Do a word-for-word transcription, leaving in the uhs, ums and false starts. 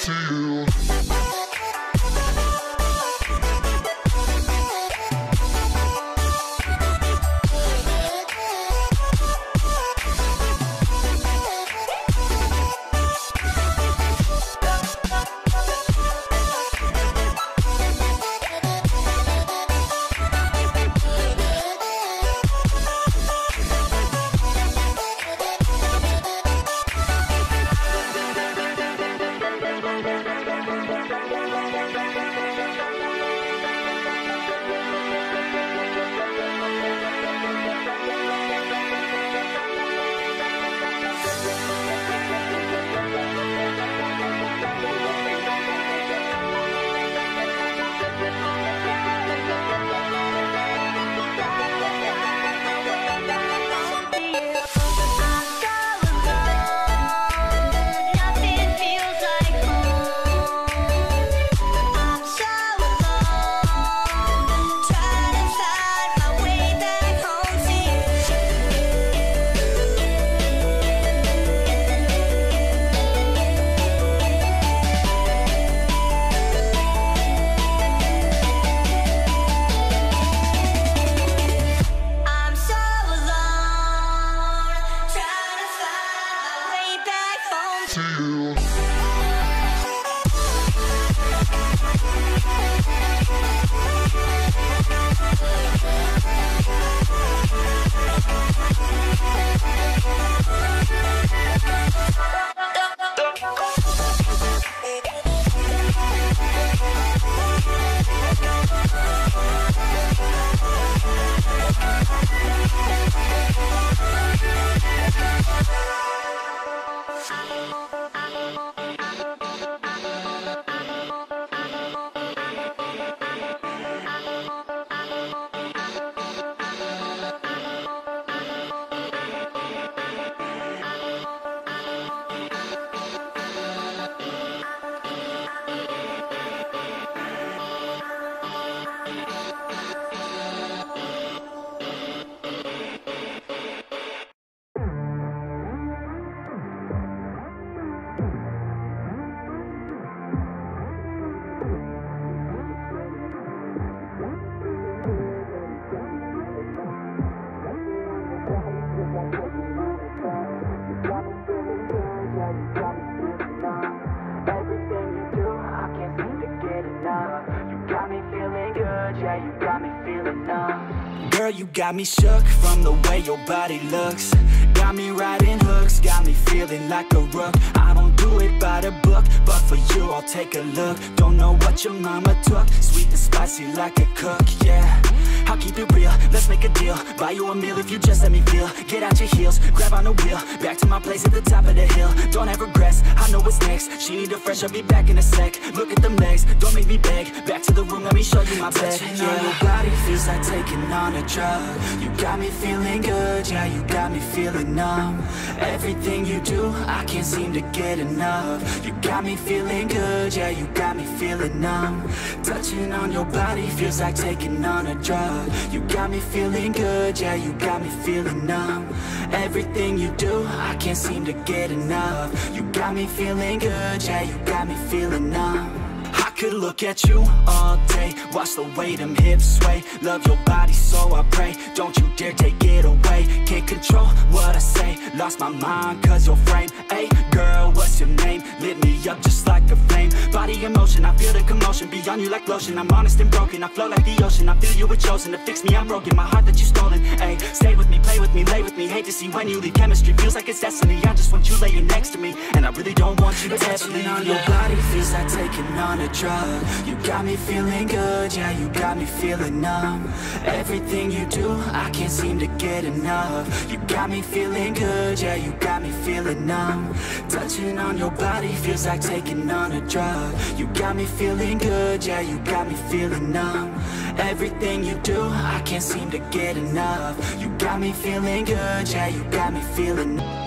to you. Girl, you got me shook from the way your body looks. Got me riding hooks, got me feeling like a rook. I don't do it by the book, but for you I'll take a look. Don't know what your mama took, sweet and spicy like a cook, yeah. I'll keep it real, let's make a deal. Buy you a meal if you just let me feel. Get out your heels, grab on the wheel. Back to my place at the top of the hill. Don't have regrets, I know what's next. She need a fresh, I'll be back in a sec. Look at them legs, don't make me beg. Back to the room, let me show you my bed. Touching yeah. on your body feels like taking on a drug. You got me feeling good, yeah, you got me feeling numb. Everything you do, I can't seem to get enough. You got me feeling good, yeah, you got me feeling numb. Touching on your body feels like taking on a drug. You got me feeling good, yeah, you got me feeling numb. Everything you do, I can't seem to get enough. You got me feeling good, yeah, you got me feeling numb. I could look at you all day, watch the way them hips sway. Love your body, so I pray, don't you dare take it away. Can't control what I say, lost my mind cause your frame. Hey girl, what's your name? Lit me up just like a flame. Body in motion, I feel the commotion. Beyond you like lotion, I'm honest and broken. I flow like the ocean, I feel you were chosen to fix me, I'm broken. My heart that you stolen, hey. Stay with me, play with me, lay with me. Hate to see when you leave, chemistry feels like it's destiny. I just want you laying next to me, and I really don't want you to ever leave. On your body feels like taking on a drug. You got me feeling good, yeah, you got me feeling numb. Everything you do, I can't seem to get enough. You got me feeling good, yeah, you got me feeling numb. Touching on your body feels like taking on a drug. You got me feeling good, yeah, you got me feeling numb. Everything you do, I can't seem to get enough. You got me feeling good, yeah, you got me feeling numb.